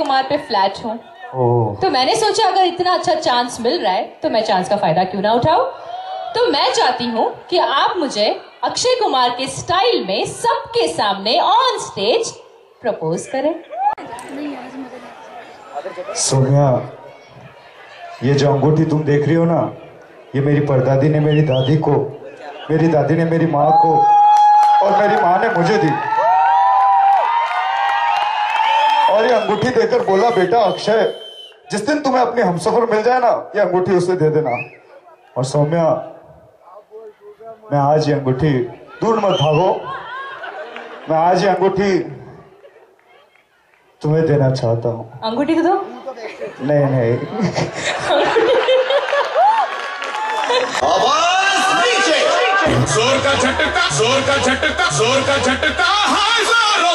कुमार पे फ्लैट हूँ, तो मैंने सोचा अगर इतना अच्छा चांस मिल रहा है तो मैं चांस का फायदा क्यों ना उठाऊं। तो मैं चाहती हूँ कि आप मुझे अक्षय कुमार के स्टाइल में सबके सामने ऑन स्टेज प्रपोज करें। सोनिया, ये जो अंगूठी तुम देख रही हो ना, ये मेरी परदादी ने मेरी दादी को, मेरी दादी ने मेरी माँ को और मेरी माँ ने मुझे दी। और ये अंगूठी देकर बोला, बेटा अक्षय, जिस दिन तुम्हें अपनी हमसफर मिल जाए ना, ये अंगूठी उसे दे देना। और सौम्या, मैं आज ये अंगूठी, दूर मत भागो, मैं आज ये अंगूठी तुम्हें देना चाहता हूँ। अंगूठी तो दो। नहीं नहीं। आवाज नीचे, जोर का झटका, जोर का झटका, जोर का झटका, हाय जोर